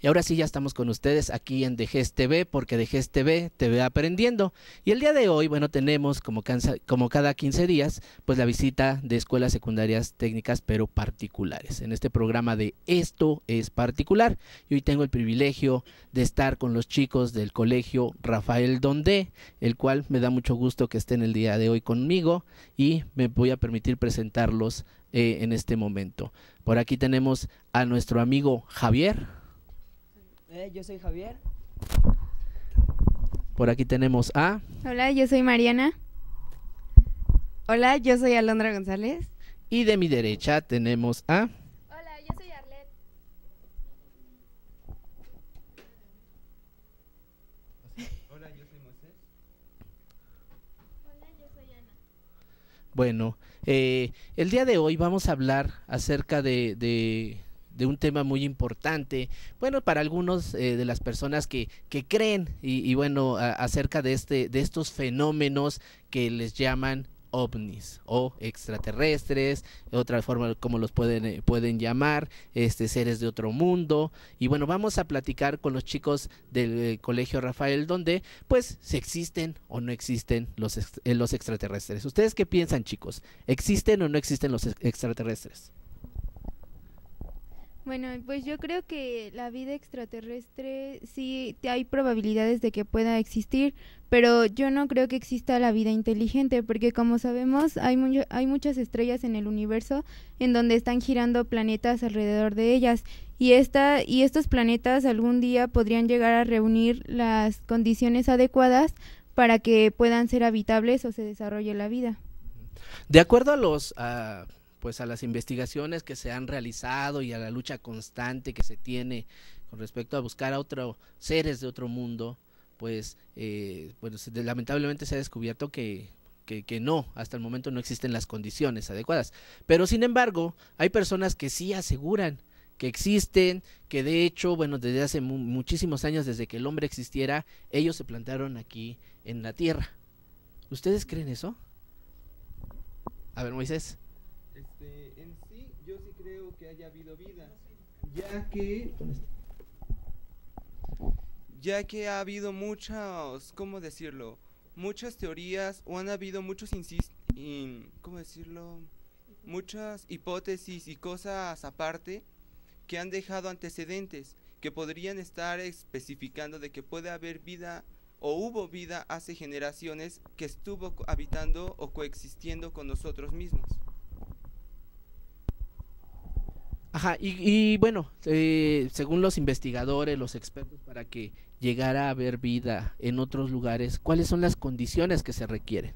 Y ahora sí ya estamos con ustedes aquí en DGES TV, porque DGES TV te ve aprendiendo. Y el día de hoy, bueno, tenemos como cada 15 días, pues la visita de escuelas secundarias técnicas, pero particulares. En este programa de Esto es Particular. Y hoy tengo el privilegio de estar con los chicos del colegio Rafael Donde, el cual me da mucho gusto que estén el día de hoy conmigo y me voy a permitir presentarlos en este momento. Por aquí tenemos a nuestro amigo Javier. Yo soy Javier. Por aquí tenemos a... Hola, yo soy Mariana. Hola, yo soy Alondra González. Y de mi derecha tenemos a... Hola, yo soy Arlet. Hola, yo soy Moisés. Hola, yo soy Ana. Bueno, el día de hoy vamos a hablar acerca de un tema muy importante, bueno, para algunos de las personas que creen y bueno, acerca de estos fenómenos que les llaman ovnis o extraterrestres, de otra forma como los pueden llamar, seres de otro mundo. Y bueno, vamos a platicar con los chicos del colegio Rafael Donde, pues, si existen o no existen los extraterrestres. ¿Ustedes qué piensan, chicos? ¿Existen o no existen los extraterrestres? Bueno, pues yo creo que la vida extraterrestre sí hay probabilidades de que pueda existir, pero yo no creo que exista la vida inteligente, porque como sabemos hay muchas estrellas en el universo en donde están girando planetas alrededor de ellas, y estos planetas algún día podrían llegar a reunir las condiciones adecuadas para que puedan ser habitables o se desarrolle la vida. De acuerdo a las investigaciones que se han realizado y a la lucha constante que se tiene con respecto a buscar a otros seres de otro mundo, pues lamentablemente se ha descubierto que no, hasta el momento no existen las condiciones adecuadas. Pero sin embargo, hay personas que sí aseguran que existen, que de hecho, bueno, desde hace muchísimos años, desde que el hombre existiera, ellos se plantaron aquí en la Tierra. ¿Ustedes creen eso? A ver, Moisés. En sí, yo sí creo que haya habido vida, ya que ha habido muchas, ¿cómo decirlo? Muchas teorías, o han habido muchas hipótesis y cosas aparte que han dejado antecedentes que podrían estar especificando de que puede haber vida o hubo vida hace generaciones que estuvo habitando o coexistiendo con nosotros mismos. Ajá, y bueno, según los investigadores, los expertos, para que llegara a haber vida en otros lugares, ¿cuáles son las condiciones que se requieren?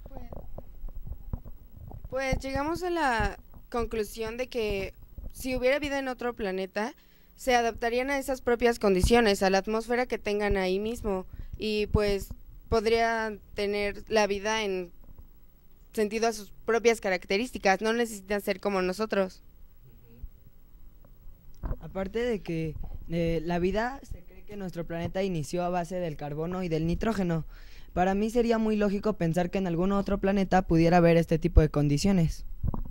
Pues llegamos a la conclusión de que si hubiera vida en otro planeta, se adaptarían a esas propias condiciones, a la atmósfera que tengan ahí mismo, y pues podría tener la vida en sentido a sus propias características, no necesitan ser como nosotros. Aparte de que la vida se cree que nuestro planeta inició a base del carbono y del nitrógeno. Para mí sería muy lógico pensar que en algún otro planeta pudiera haber este tipo de condiciones.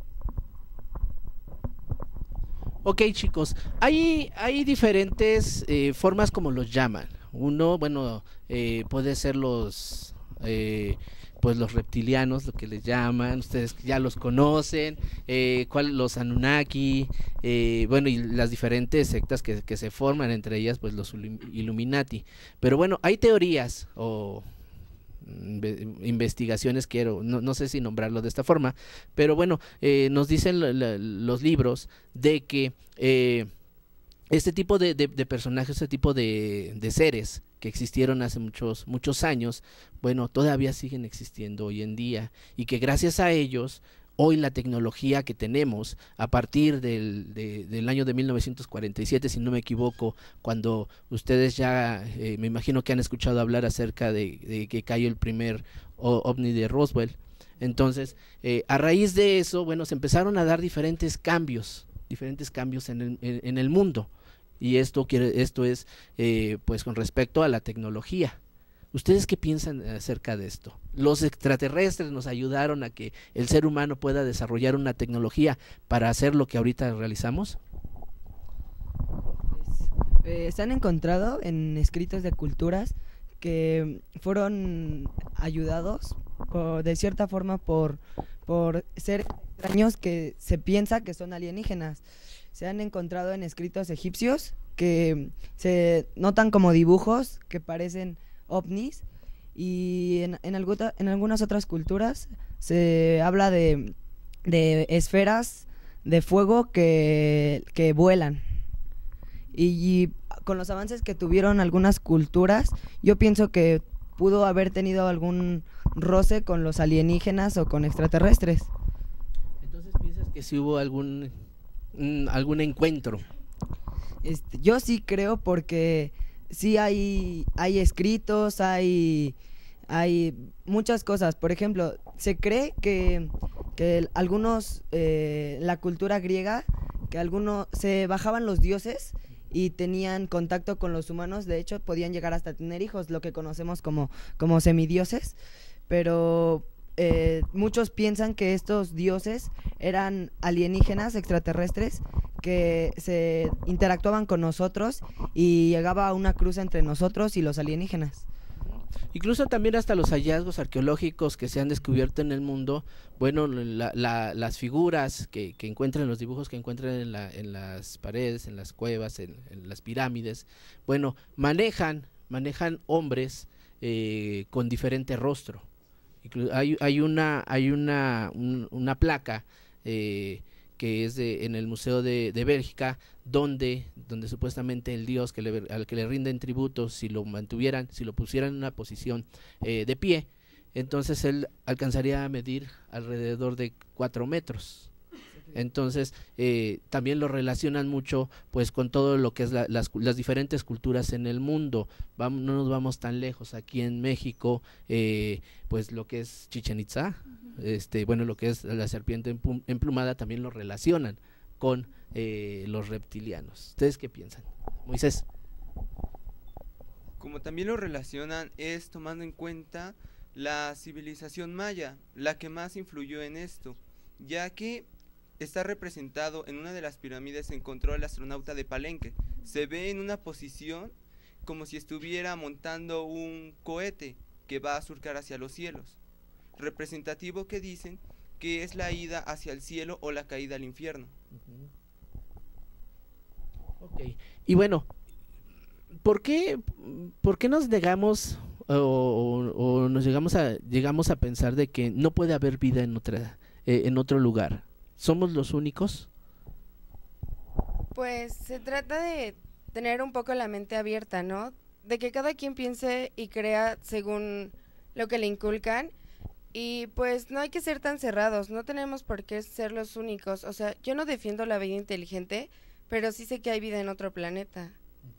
Ok, chicos, hay diferentes formas como los llaman. Uno, bueno, puede ser los reptilianos, lo que les llaman, ustedes ya los conocen, los Anunnaki, bueno, y las diferentes sectas que se forman, entre ellas pues los Illuminati. Pero bueno, hay teorías o investigaciones, no sé si nombrarlo de esta forma, pero bueno, nos dicen los libros de que este tipo de personajes, este tipo de seres que existieron hace muchos años, bueno, todavía siguen existiendo hoy en día, y que gracias a ellos, hoy la tecnología que tenemos, a partir del año de 1947, si no me equivoco, cuando ustedes ya, me imagino que han escuchado hablar acerca de que cayó el primer ovni de Roswell. Entonces, a raíz de eso, bueno, se empezaron a dar diferentes cambios en el mundo. Y esto es pues con respecto a la tecnología. ¿Ustedes qué piensan acerca de esto? ¿Los extraterrestres nos ayudaron a que el ser humano pueda desarrollar una tecnología para hacer lo que ahorita realizamos? Se han encontrado en escritos de culturas que fueron ayudados de cierta forma por seres extraños que se piensa que son alienígenas. Se han encontrado en escritos egipcios que se notan como dibujos que parecen ovnis, y en algunas otras culturas se habla de esferas de fuego que vuelan. Y con los avances que tuvieron algunas culturas, yo pienso que pudo haber tenido algún roce con los alienígenas o con extraterrestres. Entonces, ¿piensas que sí hubo algún encuentro? Yo sí creo, porque sí hay escritos, hay muchas cosas. Por ejemplo, se cree que algunos, la cultura griega, que algunos se bajaban los dioses y tenían contacto con los humanos. De hecho, podían llegar hasta tener hijos, lo que conocemos como semidioses. Pero muchos piensan que estos dioses eran alienígenas, extraterrestres, que se interactuaban con nosotros y llegaba a una cruz entre nosotros y los alienígenas. Incluso también hasta los hallazgos arqueológicos que se han descubierto en el mundo, bueno, las figuras que encuentran, los dibujos que encuentran en las paredes, en las cuevas, en las pirámides, bueno, manejan hombres con diferente rostro. Hay una placa que es en el Museo de Bélgica, donde supuestamente el dios al que le rinden tributos, si lo pusieran en una posición de pie, entonces él alcanzaría a medir alrededor de 4 metros. Entonces también lo relacionan mucho pues con todo lo que es las diferentes culturas en el mundo. No nos vamos tan lejos. Aquí en México pues lo que es Chichén Itzá, bueno, lo que es la serpiente emplumada, también lo relacionan con los reptilianos. ¿Ustedes qué piensan? Moisés. Como también lo relacionan es tomando en cuenta la civilización maya, la que más influyó en esto, ya que está representado en una de las pirámides. Se encontró el astronauta de Palenque. Se ve en una posición como si estuviera montando un cohete que va a surcar hacia los cielos. Representativo que dicen que es la ida hacia el cielo o la caída al infierno. Ok. Y bueno, ¿por qué nos negamos o nos llegamos a pensar de que no puede haber vida en otro lugar? ¿Somos los únicos? Pues se trata de tener un poco la mente abierta, ¿no? De que cada quien piense y crea según lo que le inculcan. Y pues no hay que ser tan cerrados, no tenemos por qué ser los únicos. O sea, yo no defiendo la vida inteligente, pero sí sé que hay vida en otro planeta.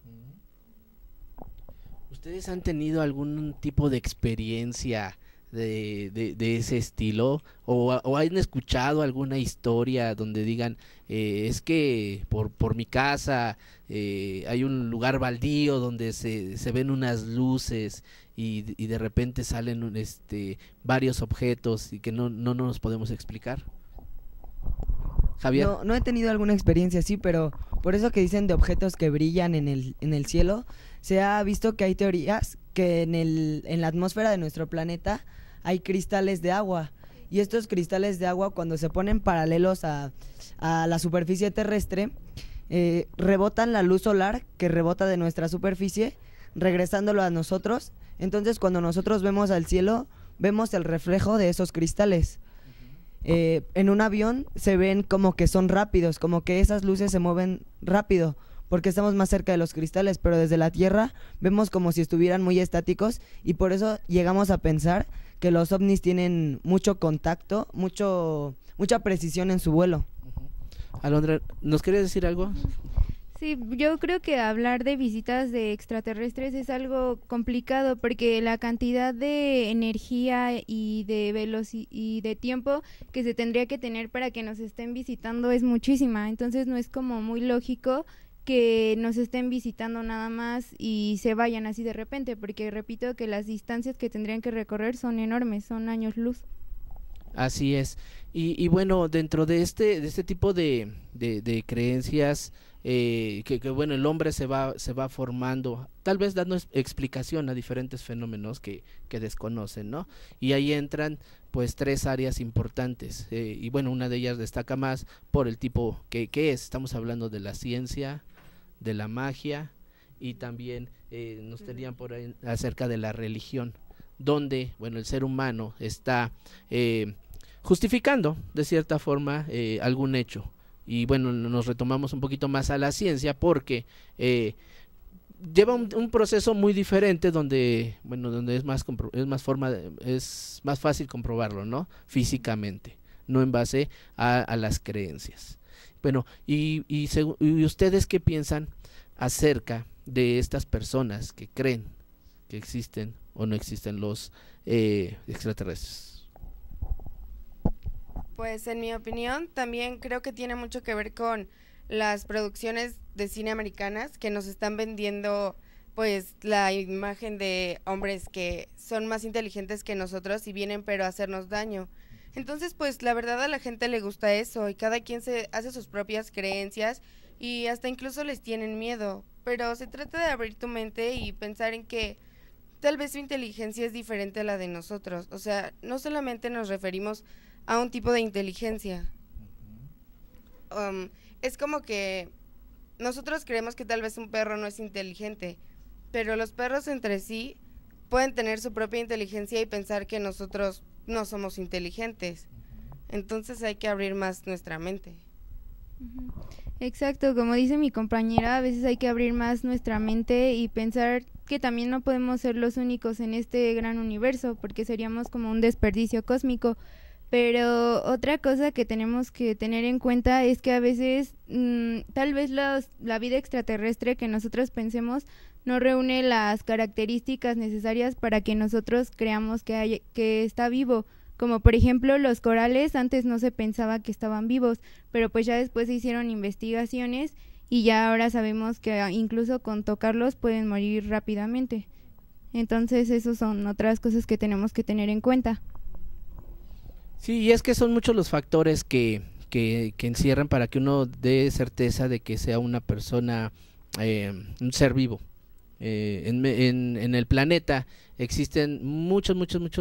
¿Ustedes han tenido algún tipo de experiencia de ese estilo? ¿O han escuchado alguna historia donde digan, es que por mi casa hay un lugar baldío donde se ven unas luces y de repente salen varios objetos y que no nos podemos explicar? Javier. No he tenido alguna experiencia así, pero por eso que dicen de objetos que brillan en el cielo, se ha visto que hay teorías que en la atmósfera de nuestro planeta hay cristales de agua, y estos cristales de agua, cuando se ponen paralelos a la superficie terrestre, rebotan la luz solar que rebota de nuestra superficie, regresándolo a nosotros. Entonces cuando nosotros vemos al cielo, vemos el reflejo de esos cristales. En un avión se ven como que son rápidos, como que esas luces se mueven rápido, porque estamos más cerca de los cristales, pero desde la Tierra vemos como si estuvieran muy estáticos, y por eso llegamos a pensar que los ovnis tienen mucho contacto, mucha precisión en su vuelo. Alondra, ¿nos quieres decir algo? Sí, yo creo que hablar de visitas de extraterrestres es algo complicado, porque la cantidad de energía y de y de tiempo que se tendría que tener para que nos estén visitando es muchísima. Entonces no es como muy lógico que nos estén visitando nada más y se vayan así de repente, porque repito que las distancias que tendrían que recorrer son enormes, son años luz. Así es. Y bueno, dentro de este tipo de creencias, bueno, el hombre se va formando, tal vez dando explicación a diferentes fenómenos que desconocen, ¿no? Y ahí entran pues 3 áreas importantes, y bueno, una de ellas destaca más por el tipo que es, estamos hablando de la ciencia, de la magia, y también nos tenían por ahí acerca de la religión, donde, bueno, el ser humano está justificando de cierta forma algún hecho. Y bueno, nos retomamos un poquito más a la ciencia porque lleva un proceso muy diferente donde, bueno, donde es más fácil comprobarlo, ¿no? Físicamente, no en base a las creencias. Bueno, y ustedes qué piensan acerca de estas personas que creen que existen o no existen los extraterrestres? Pues en mi opinión también creo que tiene mucho que ver con las producciones de cine americanas que nos están vendiendo pues la imagen de hombres que son más inteligentes que nosotros y vienen pero a hacernos daño. Entonces pues la verdad a la gente le gusta eso y cada quien se hace sus propias creencias y hasta incluso les tienen miedo, pero se trata de abrir tu mente y pensar en que tal vez su inteligencia es diferente a la de nosotros, o sea, no solamente nos referimos a un tipo de inteligencia. Es como que nosotros creemos que tal vez un perro no es inteligente, pero los perros entre sí pueden tener su propia inteligencia y pensar que nosotros no somos inteligentes. Entonces hay que abrir más nuestra mente. Exacto, como dice mi compañera, a veces hay que abrir más nuestra mente y pensar que también no podemos ser los únicos en este gran universo, porque seríamos como un desperdicio cósmico. Pero otra cosa que tenemos que tener en cuenta es que a veces tal vez la vida extraterrestre que nosotros pensemos no reúne las características necesarias para que nosotros creamos que está vivo. Como por ejemplo los corales, antes no se pensaba que estaban vivos, pero pues ya después se hicieron investigaciones y ya ahora sabemos que incluso con tocarlos pueden morir rápidamente. Entonces esas son otras cosas que tenemos que tener en cuenta. Sí, y es que son muchos los factores que encierran para que uno dé certeza de que sea una persona, un ser vivo. En el planeta existen muchos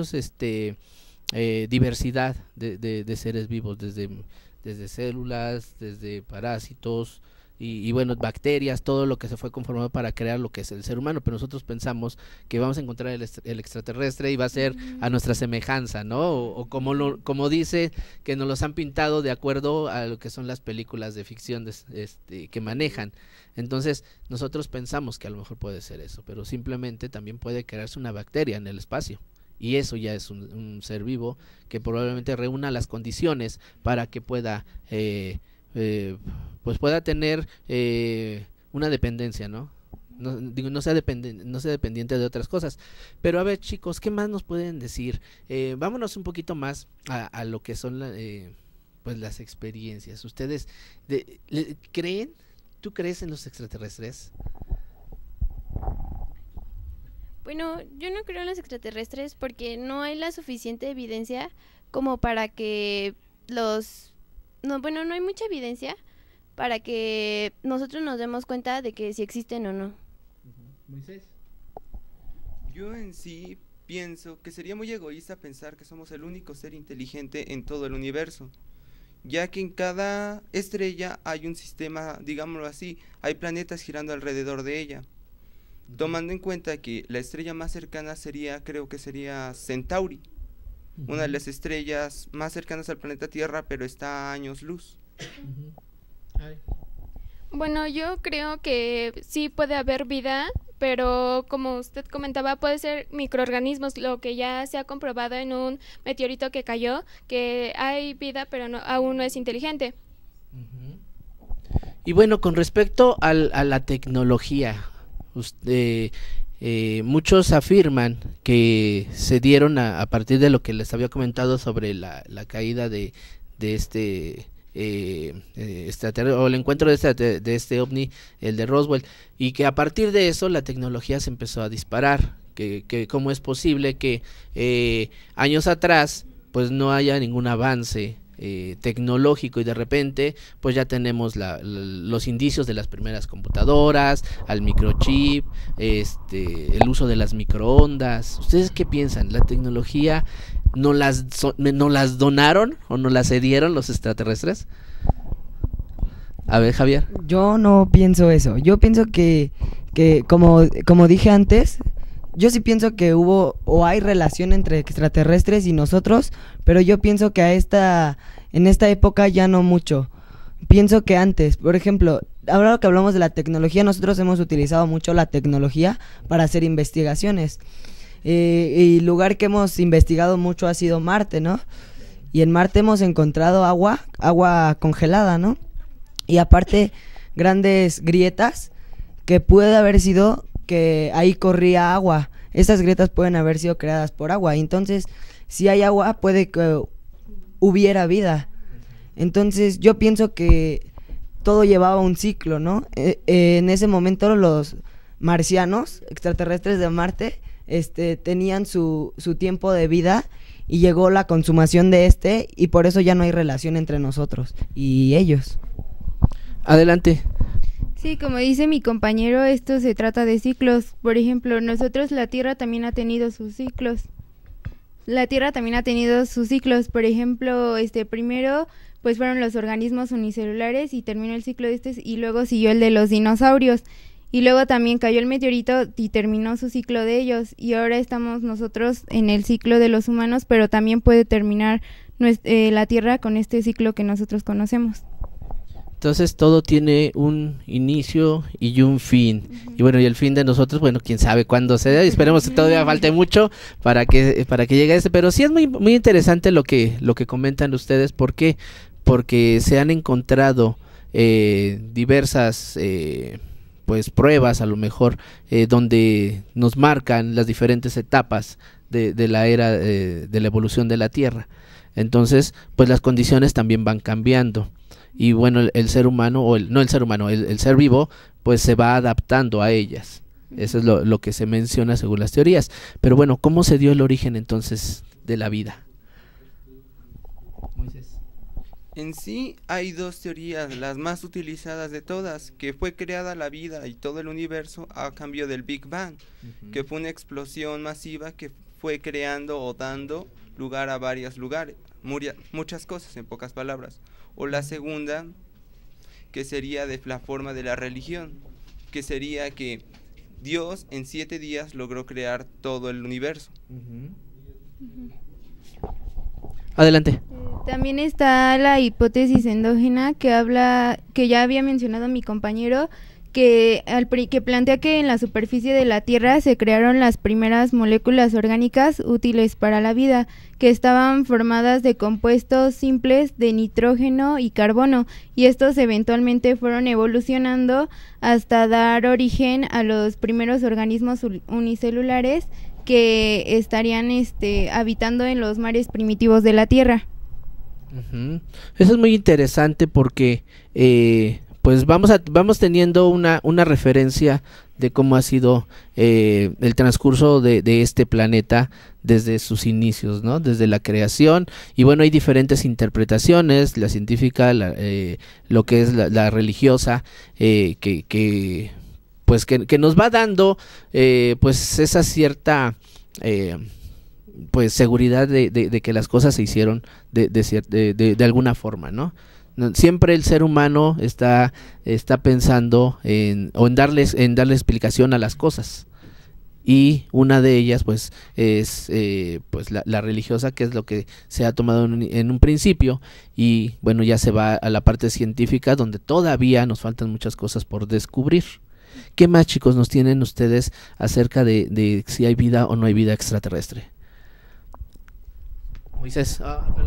diversidad de seres vivos, desde células, desde parásitos y bueno, bacterias, todo lo que se fue conformado para crear lo que es el ser humano, pero nosotros pensamos que vamos a encontrar el extraterrestre y va a ser a nuestra semejanza, ¿no? O como dice, que nos los han pintado de acuerdo a lo que son las películas de ficción que manejan. Entonces, nosotros pensamos que a lo mejor puede ser eso, pero simplemente también puede crearse una bacteria en el espacio. Y eso ya es un ser vivo que probablemente reúna las condiciones para que pueda pues pueda tener una dependencia, ¿no? No sea dependiente de otras cosas. Pero a ver, chicos, ¿qué más nos pueden decir? Vámonos un poquito más a lo que son pues las experiencias. ¿Ustedes creen? ¿Tú crees en los extraterrestres? Bueno, yo no creo en los extraterrestres porque no hay la suficiente evidencia como para que no hay mucha evidencia para que nosotros nos demos cuenta de que si existen o no. Moisés. Yo en sí pienso que sería muy egoísta pensar que somos el único ser inteligente en todo el universo, ya que en cada estrella hay un sistema, digámoslo así, hay planetas girando alrededor de ella. Tomando en cuenta que la estrella más cercana creo que sería Centauri, una de las estrellas más cercanas al planeta Tierra, pero está a años luz. Bueno, yo creo que sí puede haber vida, pero como usted comentaba, puede ser microorganismos, lo que ya se ha comprobado en un meteorito que cayó, que hay vida, pero aún no es inteligente. Y bueno, con respecto a la tecnología, muchos afirman que se dieron a partir de lo que les había comentado sobre la caída de este o el encuentro de este ovni, el de Roswell, y que a partir de eso la tecnología se empezó a disparar, que cómo es posible que años atrás pues no haya ningún avance tecnológico, y de repente pues ya tenemos los indicios de las primeras computadoras, al microchip, el uso de las microondas. ¿Ustedes qué piensan? ¿La tecnología no las donaron o no las cedieron los extraterrestres? A ver, Javier. Yo no pienso eso. Yo pienso que como dije antes, yo sí pienso que hubo o hay relación entre extraterrestres y nosotros, pero yo pienso que en esta época ya no mucho. Pienso que antes, por ejemplo, ahora que hablamos de la tecnología, nosotros hemos utilizado mucho la tecnología para hacer investigaciones. Y el lugar que hemos investigado mucho ha sido Marte, ¿no? Y en Marte hemos encontrado agua congelada, ¿no? Y aparte, grandes grietas que puede haber sido que ahí corría agua. Estas grietas pueden haber sido creadas por agua. Entonces, si hay agua, puede que hubiera vida. Entonces, yo pienso que todo llevaba un ciclo, ¿no? En ese momento los marcianos, extraterrestres de Marte, tenían su tiempo de vida y llegó la consumación de y por eso ya no hay relación entre nosotros y ellos. Adelante. Sí, como dice mi compañero, esto se trata de ciclos. Por ejemplo, nosotros, la Tierra también ha tenido sus ciclos. Por ejemplo, primero pues fueron los organismos unicelulares y terminó el ciclo de y luego siguió el de los dinosaurios. Y luego también cayó el meteorito y terminó su ciclo de ellos. Y ahora estamos nosotros en el ciclo de los humanos, pero también puede terminar la Tierra con este ciclo que nosotros conocemos. Entonces todo tiene un inicio y un fin. Y bueno, y el fin de nosotros, bueno, quién sabe cuándo sea. Esperemos que todavía falte mucho para que llegue a pero sí es muy muy interesante lo que comentan ustedes. ¿Por qué? Porque se han encontrado diversas pues pruebas, a lo mejor donde nos marcan las diferentes etapas de la era de la evolución de la Tierra. Entonces, pues las condiciones también van cambiando. Y bueno, el ser humano, el ser vivo, pues se va adaptando a ellas. Eso es lo que se menciona según las teorías. Pero bueno, ¿cómo se dio el origen entonces de la vida? En sí hay dos teorías, las más utilizadas de todas, que fue creada la vida y todo el universo a cambio del Big Bang, que fue una explosión masiva que fue creando o dando lugar a varios lugares, muchas cosas en pocas palabras. O la segunda, que sería de la forma de la religión, que sería que Dios en 7 días logró crear todo el universo. Adelante. También está la hipótesis endógena que ya había mencionado mi compañero, que plantea que en la superficie de la Tierra se crearon las primeras moléculas orgánicas útiles para la vida, que estaban formadas de compuestos simples de nitrógeno y carbono, y estos eventualmente fueron evolucionando hasta dar origen a los primeros organismos unicelulares que estarían habitando en los mares primitivos de la Tierra. Eso es muy interesante porque pues vamos teniendo una referencia de cómo ha sido el transcurso de este planeta desde sus inicios, ¿no? Desde la creación. Y bueno, hay diferentes interpretaciones, la científica, lo que es la religiosa, que nos va dando pues esa cierta pues seguridad de que las cosas se hicieron de alguna forma, ¿no? Siempre el ser humano está pensando en darle explicación a las cosas, y una de ellas pues es pues la religiosa, que es lo que se ha tomado en un principio, y bueno, ya se va a la parte científica, donde todavía nos faltan muchas cosas por descubrir. ¿Qué más, chicos, nos tienen ustedes acerca de si hay vida o no hay vida extraterrestre? Moisés.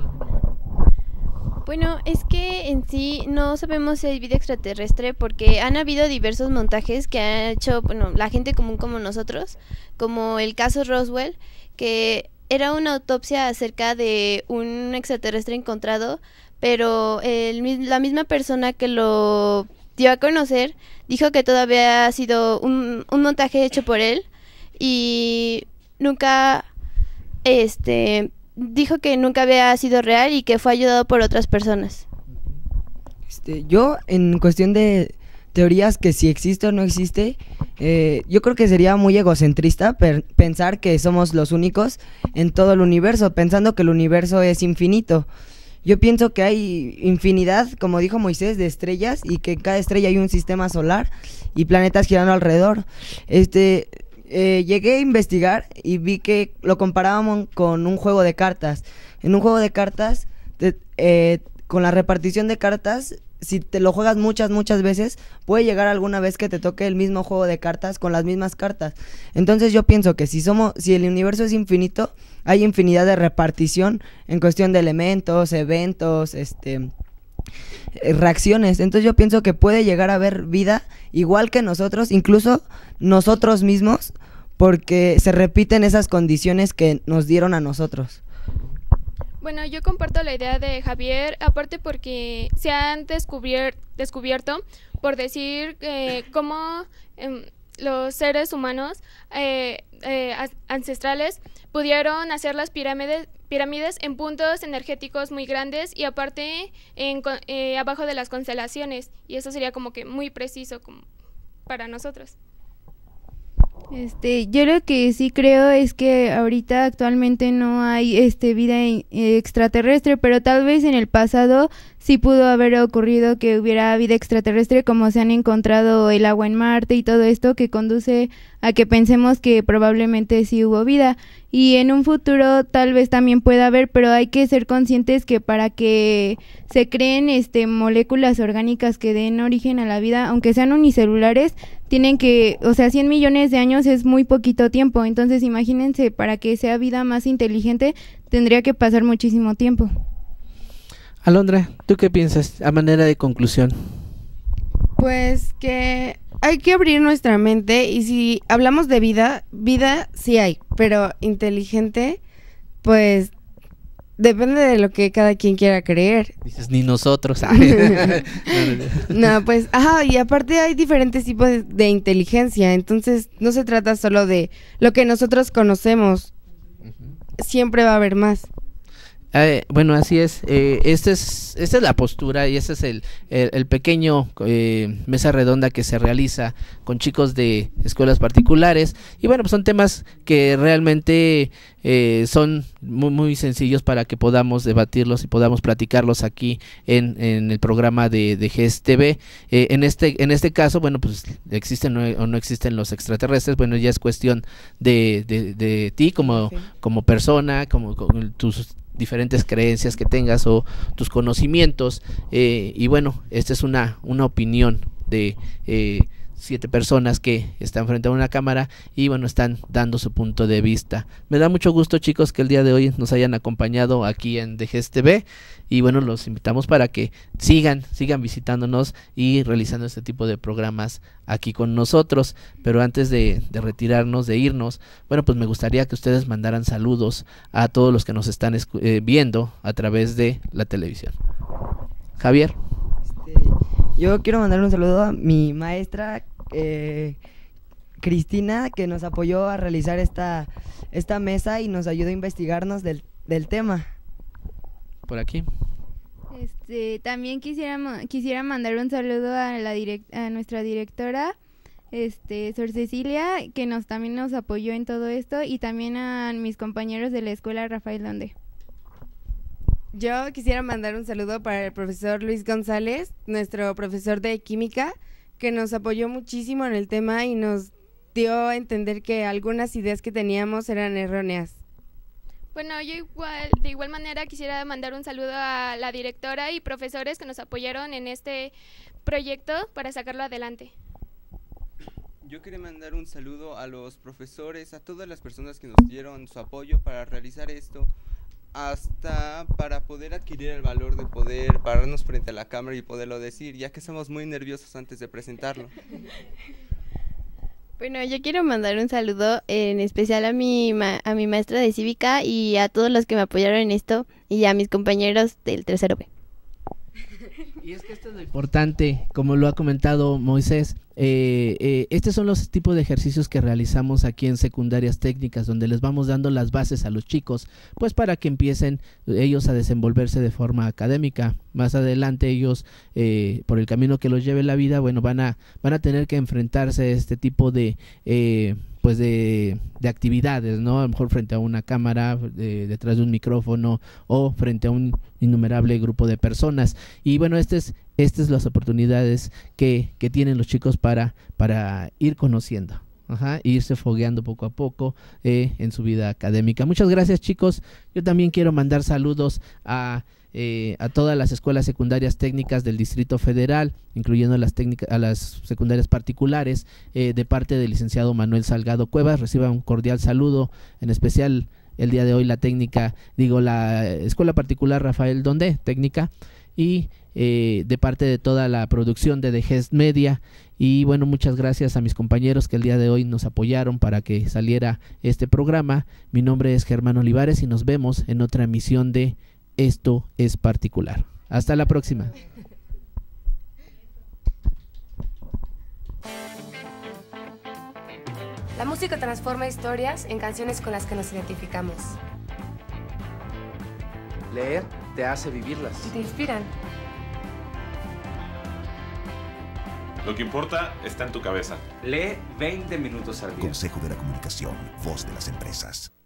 Bueno, es que en sí no sabemos si hay vida extraterrestre porque han habido diversos montajes que ha hecho la gente común como nosotros, como el caso Roswell, que era una autopsia acerca de un extraterrestre encontrado, pero la misma persona que lo dio a conocer dijo que todo había sido un montaje hecho por él y nunca dijo que nunca había sido real y que fue ayudado por otras personas. Yo, en cuestión de teorías que si existe o no existe, yo creo que sería muy egocentrista pensar que somos los únicos en todo el universo, pensando que el universo es infinito. Yo pienso que hay infinidad, como dijo Moisés, de estrellas, y que en cada estrella hay un sistema solar y planetas girando alrededor. Llegué a investigar y vi que lo comparábamos con un juego de cartas. En un juego de cartas, con la repartición de cartas, si te lo juegas muchas veces, puede llegar alguna vez que te toque el mismo juego de cartas con las mismas cartas. Entonces yo pienso que si el universo es infinito, hay infinidad de repartición en cuestión de elementos, eventos, reacciones. Entonces yo pienso que puede llegar a haber vida igual que nosotros, incluso nosotros mismos, porque se repiten esas condiciones que nos dieron a nosotros. Bueno, yo comparto la idea de Javier, aparte porque se han descubierto, por decir, cómo los seres humanos ancestrales pudieron hacer las pirámides en puntos energéticos muy grandes y aparte abajo de las constelaciones, y eso sería como que muy preciso para nosotros. Yo lo que sí creo es que ahorita actualmente no hay vida extraterrestre, pero tal vez en el pasado sí pudo haber ocurrido que hubiera vida extraterrestre, como se han encontrado el agua en Marte y todo esto, que conduce a que pensemos que probablemente sí hubo vida, y en un futuro tal vez también pueda haber, pero hay que ser conscientes que para que se creen moléculas orgánicas que den origen a la vida, aunque sean unicelulares, tienen que, 100 millones de años es muy poquito tiempo. Entonces imagínense, para que sea vida más inteligente tendría que pasar muchísimo tiempo. Alondra, ¿tú qué piensas a manera de conclusión? Pues que hay que abrir nuestra mente, y si hablamos de vida sí hay, pero inteligente, pues depende de lo que cada quien quiera creer. Dices, ni nosotros. No, pues, y aparte hay diferentes tipos de inteligencia, entonces no se trata solo de lo que nosotros conocemos, siempre va a haber más. Bueno, así es. Esta es la postura, y este es el pequeño mesa redonda que se realiza con chicos de escuelas particulares. Y bueno, pues son temas que realmente son muy sencillos para que podamos debatirlos y podamos platicarlos aquí en el programa de GES TV. En este caso, bueno, pues existen o no existen los extraterrestres. Bueno, ya es cuestión de ti como persona, como tus diferentes creencias que tengas o tus conocimientos, y bueno, esta es una opinión de 7 personas que están frente a una cámara y bueno, están dando su punto de vista. Me da mucho gusto, chicos, que el día de hoy nos hayan acompañado aquí en GES TV, y bueno, los invitamos para que sigan visitándonos y realizando este tipo de programas aquí con nosotros. Pero antes de retirarnos, de irnos, bueno, pues me gustaría que ustedes mandaran saludos a todos los que nos están viendo a través de la televisión. Javier. Yo quiero mandar un saludo a mi maestra Cristina, que nos apoyó a realizar esta mesa y nos ayudó a investigarnos del tema. Por aquí. También quisiera mandar un saludo a nuestra directora, Sor Cecilia, que también nos apoyó en todo esto, y también a mis compañeros de la escuela Rafael Donde. Yo quisiera mandar un saludo para el profesor Luis González, nuestro profesor de química, que nos apoyó muchísimo en el tema y nos dio a entender que algunas ideas que teníamos eran erróneas. Bueno, yo de igual manera quisiera mandar un saludo a la directora y profesores que nos apoyaron en este proyecto para sacarlo adelante. Yo quería mandar un saludo a los profesores, a todas las personas que nos dieron su apoyo para realizar esto, hasta para poder adquirir el valor de poder pararnos frente a la cámara y poderlo decir, ya que estamos muy nerviosos antes de presentarlo. Bueno, yo quiero mandar un saludo en especial a mi maestra de cívica y a todos los que me apoyaron en esto, y a mis compañeros del tercero B. Y es que esto es lo importante, como lo ha comentado Moisés, estos son los tipos de ejercicios que realizamos aquí en secundarias técnicas, donde les vamos dando las bases a los chicos, pues para que empiecen ellos a desenvolverse de forma académica. Más adelante ellos, por el camino que los lleve la vida, bueno, van a tener que enfrentarse a este tipo de pues de actividades, ¿no? A lo mejor frente a una cámara, detrás de un micrófono o frente a un innumerable grupo de personas. Y bueno, estas las oportunidades que tienen los chicos para ir conociendo, irse fogueando poco a poco en su vida académica. Muchas gracias, chicos. Yo también quiero mandar saludos a todas las escuelas secundarias técnicas del Distrito Federal, incluyendo a las secundarias particulares, de parte del licenciado Manuel Salgado Cuevas. Reciba un cordial saludo, en especial el día de hoy la escuela particular Rafael Donde, técnica, y de parte de toda la producción de The Gest Media. Y bueno, muchas gracias a mis compañeros que el día de hoy nos apoyaron para que saliera este programa. Mi nombre es Germán Olivares y nos vemos en otra emisión de Esto es Particular. Hasta la próxima. La música transforma historias en canciones con las que nos identificamos. Leer te hace vivirlas. Y te inspiran. Lo que importa está en tu cabeza. Lee 20 minutos al día. Consejo de la Comunicación, voz de las empresas.